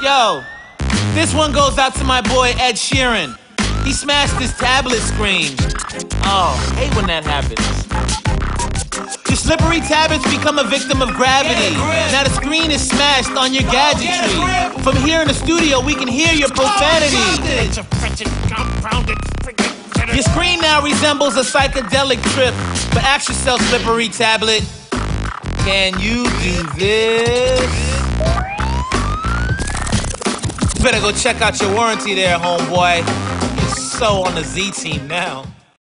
Yo, this one goes out to my boy Ed Sheeran. He smashed his tablet screen. Oh, hate when that happens. Your slippery tablets become a victim of gravity. Now the screen is smashed on your gadgetry. From here in the studio, we can hear your profanity. Your screen now resembles a psychedelic trip. But ask yourself, slippery tablet, can you do this? Better go check out your warranty there, homeboy. You're so on the Z team now.